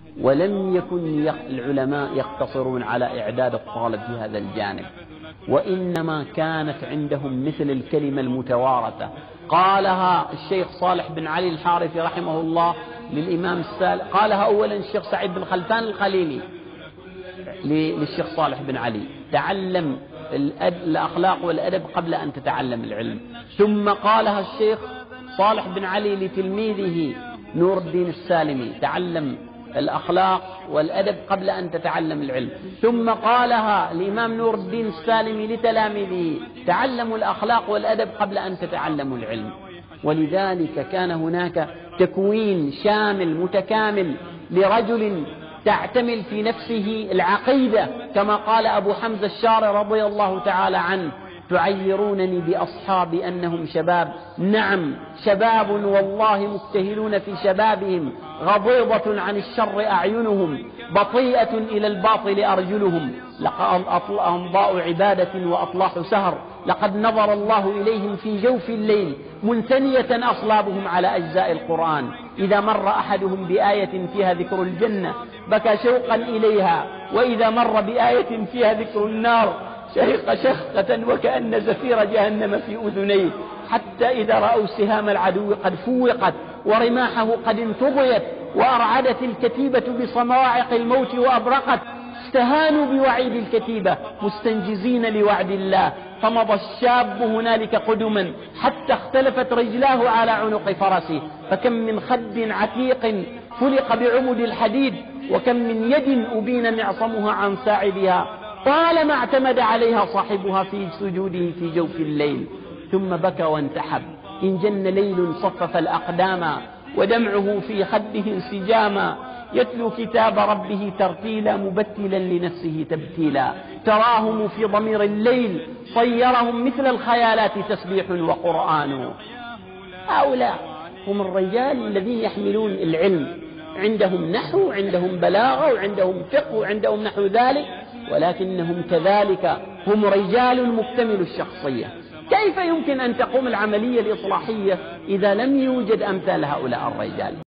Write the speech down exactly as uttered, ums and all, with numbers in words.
ولم يكن العلماء يقتصرون على إعداد الطالب في هذا الجانب، وإنما كانت عندهم مثل الكلمة المتوارثة قالها الشيخ صالح بن علي الحارثي رحمه الله للإمام السالم، قالها أولا الشيخ سعيد بن خلفان الخليلي للشيخ صالح بن علي: تعلم الأخلاق والأدب قبل أن تتعلم العلم. ثم قالها الشيخ صالح بن علي لتلميذه نور الدين السالمي: تعلم الأخلاق والأدب قبل أن تتعلم العلم. ثم قالها الإمام نور الدين السالمي لتلاميذه: تعلموا الأخلاق والأدب قبل أن تتعلموا العلم. ولذلك كان هناك تكوين شامل متكامل لرجل تعتمل في نفسه العقيدة، كما قال أبو حمزة الشاري رضي الله تعالى عنه: تعيرونني بأصحابي أنهم شباب. نعم شباب والله مبتهلون في شبابهم، غضيضة عن الشر أعينهم، بطيئة إلى الباطل أرجلهم، لقد أمضاء عبادة وأطلاح سهر، لقد نظر الله إليهم في جوف الليل منثنية أصلابهم على أجزاء القرآن. إذا مر أحدهم بآية فيها ذكر الجنة بكى شوقا إليها، وإذا مر بآية فيها ذكر النار شهق شهقة وكأن زفير جهنم في أذنيه، حتى إذا رأوا سهام العدو قد فوقت ورماحه قد انتضيت وأرعدت الكتيبة بصواعق الموت وأبرقت، استهانوا بوعيد الكتيبة مستنجزين لوعد الله، فمضى الشاب هنالك قدما حتى اختلفت رجلاه على عنق فرسه، فكم من خد عتيق فلق بعمد الحديد، وكم من يد أبين معصمها عن ساعدها، طالما اعتمد عليها صاحبها في سجوده في جوف الليل. ثم بكى وانتحب: إن جن ليل صفف الأقدام ودمعه في خده انسجاما، يتلو كتاب ربه ترتيلا مبتلا لنفسه تبتيلا، تراهم في ضمير الليل صيرهم مثل الخيالات تسبيح وقرآن. هؤلاء هم الرجال الذين يحملون العلم، عندهم نحو، عندهم بلاغة، وعندهم فقه، وعندهم نحو ذلك، ولكنهم كذلك هم رجال مكتمل الشخصية. كيف يمكن أن تقوم العملية الإصلاحية إذا لم يوجد أمثال هؤلاء الرجال؟